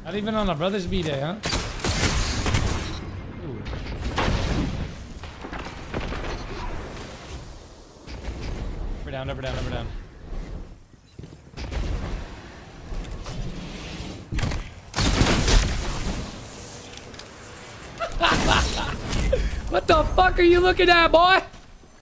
Not even on a brother's B-day, huh? Ooh. Upper down, upper down, upper down. What the fuck are you looking at, boy?